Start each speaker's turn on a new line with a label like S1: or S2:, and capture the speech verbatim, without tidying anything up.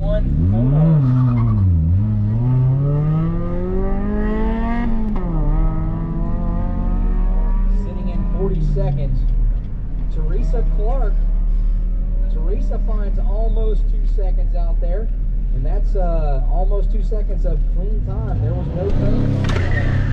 S1: One, four. Sitting in forty seconds. Teresa Clark. Teresa finds almost two seconds out there, and that's uh, almost two seconds of clean time. There was no time.